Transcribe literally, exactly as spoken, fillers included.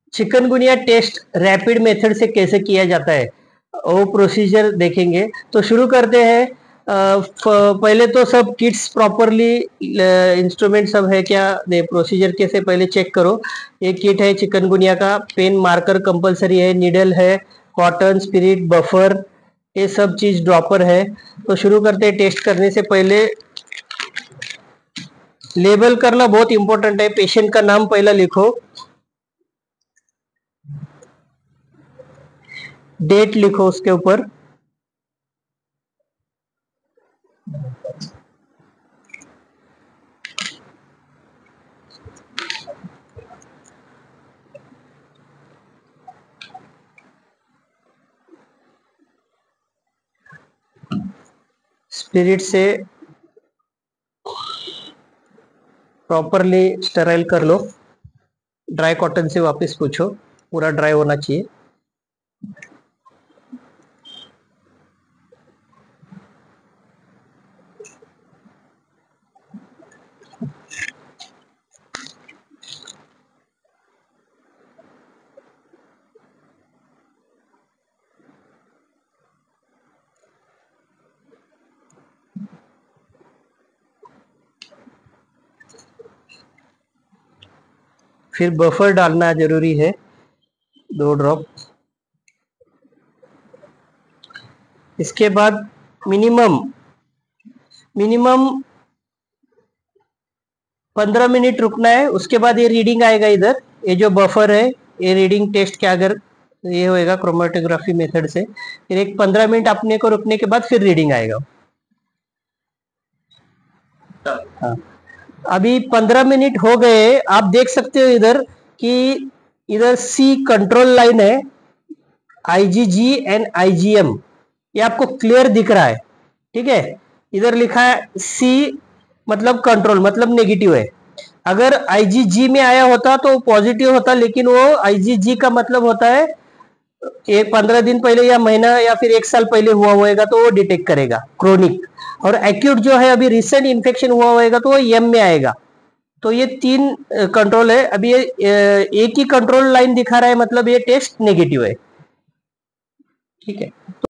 Chikungunya test rapid method से कैसे किया जाता है वो प्रोसीजर देखेंगे। तो शुरू करते हैं। पहले तो सब किट्स प्रॉपरली इंस्ट्रूमेंट सब है क्या, दे प्रोसीजर कैसे पहले चेक करो। एक किट है चिकनगुनिया का, पेन मार्कर कंपलसरी है, नीडल है, कॉटन, स्पिरिट, बफर, ये सब चीज ड्रॉपर है। तो शुरू करते हैं। टेस्ट करने से पहले लेबल करना बहुत इंपॉर्टेंट है। पेशेंट का नाम पहला लिखो, डेट लिखो उसके ऊपर, स्पिरिट से प्रॉपरली स्टेराइल कर लो। ड्राई कॉटन से वापस पूछो, पूरा ड्राई होना चाहिए। फिर बफर डालना जरूरी है, दो ड्रॉप। इसके बाद मिनिमम मिनिमम पंद्रह मिनट रुकना है। उसके बाद ये रीडिंग आएगा इधर, ये जो बफर है ये रीडिंग टेस्ट क्या अगर ये होएगा क्रोमेटोग्राफी मेथड से। फिर एक पंद्रह मिनट अपने को रुकने के बाद फिर रीडिंग आएगा। हाँ, अभी पंद्रह मिनट हो गए। आप देख सकते हो इधर कि इधर सी कंट्रोल लाइन है, आईजीजी एंड आईजीएम, ये आपको क्लियर दिख रहा है। ठीक है, इधर लिखा है सी मतलब कंट्रोल, मतलब नेगेटिव है। अगर आईजीजी में आया होता तो पॉजिटिव होता, लेकिन वो आईजीजी का मतलब होता है एक पंद्रह दिन पहले या महीना या फिर एक साल पहले हुआ होएगा तो वो डिटेक्ट करेगा क्रोनिक। और एक्यूट जो है अभी रिसेंट इन्फेक्शन हुआ होएगा तो वो एम में आएगा। तो ये तीन कंट्रोल है। अभी ये एक ही कंट्रोल लाइन दिखा रहा है, मतलब ये टेस्ट नेगेटिव है। ठीक है।